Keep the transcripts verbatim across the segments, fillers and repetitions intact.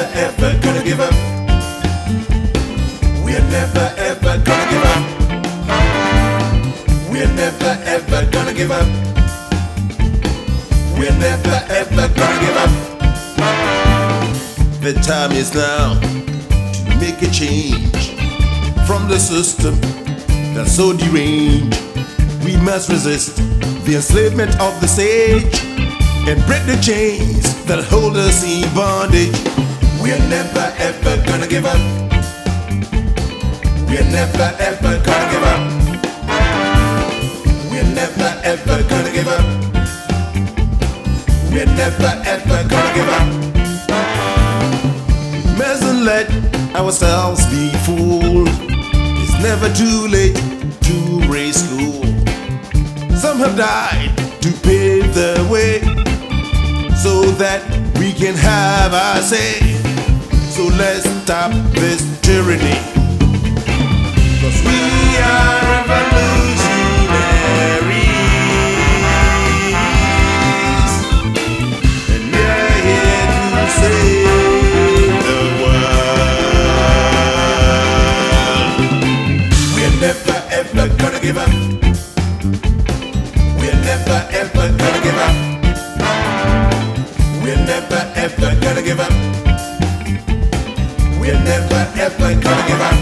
ever gonna give up. We're never ever gonna give up. We're never ever gonna give up. We're never ever gonna give up. The time is now to make a change from the system that's so deranged. We must resist the enslavement of the sage and break the chains that hold us in bondage. We're never ever gonna give up. We're never ever gonna give up. We're never ever gonna give up. We're never ever gonna give up. We mustn't let ourselves be fooled. It's never too late to raise school. Some have died to pave the way so that we can have our say. So let's stop this tyranny, 'cause we are revolutionaries, and we're here to save the world. We're never ever gonna give up. We're never ever gonna give up. We're never ever gonna give up. We're never ever gonna give up.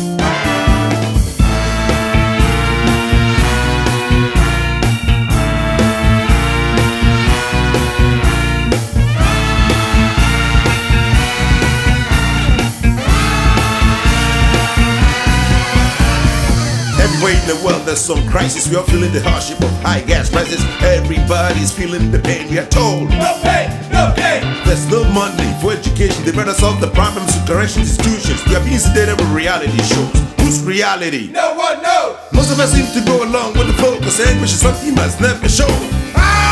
Everywhere in the world there's some crisis. We are feeling the hardship of high gas prices. Everybody's feeling the pain. We are told No pay, no pay. there's no money for education. They better solve the problems with correction institutions. We are being sedated with reality shows. Whose reality? No one knows. Most of us seem to go along with the flow, 'cause anguish is something you must never show. Ah!